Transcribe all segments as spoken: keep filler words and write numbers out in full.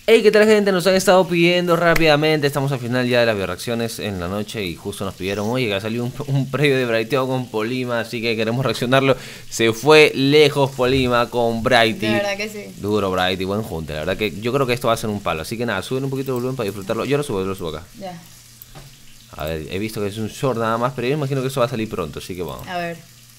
Hey, ¿qué tal, gente? Nos han estado pidiendo rápidamente. Estamos al final ya de las reacciones en la noche y justo nos pidieron, oye, que ha salido un, un previo de Braiteo con Polima, así que queremos reaccionarlo. Se fue lejos Polima con Braity. De verdad que sí. Duro Braity, buen junte. La verdad que yo creo que esto va a ser un palo. Así que nada, suben un poquito el volumen para disfrutarlo. Yo lo subo, yo lo subo acá. Ya. A ver, he visto que es un short nada más, pero yo imagino que eso va a salir pronto, así que vamos. A ver.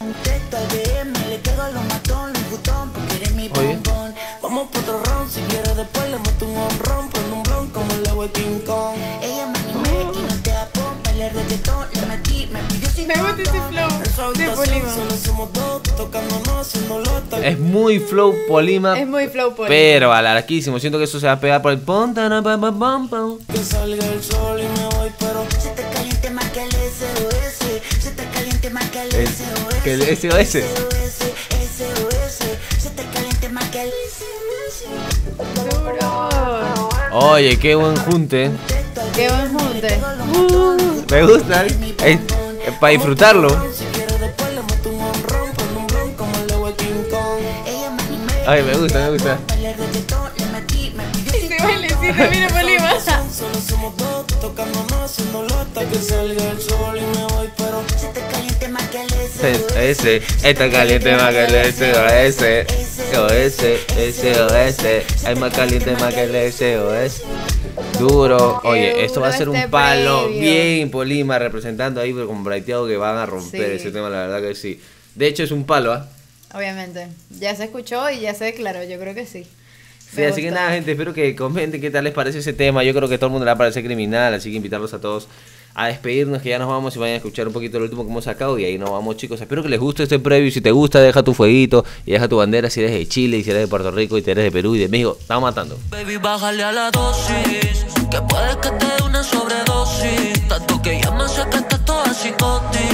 Oye. Vamos por otro round, si quieres después le meto un honrón, prendo un blon como el agua de King Kong. Ella me animé y no te apó, bailé reggaetón, le metí, me pidió sin Me gusta ese flow de Polima. Solo somos dos, tocándonos, haciéndolo hasta Es muy flow Polima, Es muy flow Polima. pero alarquísimo. Siento que eso se va a pegar por el pon, tana, pam, pam, pam, pam. que salga el sol y me voy, pero se te caliente más que el S O S, se te caliente más que el S O S, Que el S O S. S O S, S O S, se te caliente más que el S O S. Duro. Oye, qué buen junte. Qué buen junte. Me gusta, es, es para disfrutarlo. Si quieres después le meto un honrón, prendo un blon como el agua de King Kong. Ella me animé, Ay, me gusta, me gusta. bailé reggaetón, le metí, me pidió sin Ese bailecito, mira Polima. Solo somos dos, tocándonos, haciéndolo hasta que salga el sol y me voy, pero se te caliente más que el S O S. Ese, está caliente más que el S O S. S O S, S O S. Hay más caliente más que el S O S. Duro. Oye, esto va a ser un Este palo previo. bien Polima representando ahí con Braiteado que van a romper Sí. ese tema, la verdad que sí. De hecho es un palo, ¿ah? Obviamente. Ya se escuchó y ya se declaró, yo creo que sí. Sí, Me así que gustó. nada, gente, espero que comenten qué tal les parece ese tema. Yo creo que todo el mundo le va a parecer criminal, así que invitarlos a todos a despedirnos, que ya nos vamos y vayan a escuchar un poquito lo último que hemos sacado y ahí nos vamos, chicos. Espero que les guste este preview. Si te gusta, deja tu fueguito y deja tu bandera si eres de Chile, y si eres de Puerto Rico, y si eres de Perú y de México. Estamos matando. Baby, bájale a la dosis, que puede que te dé una sobredosis. Tanto que ya me sacaste toda psicosis.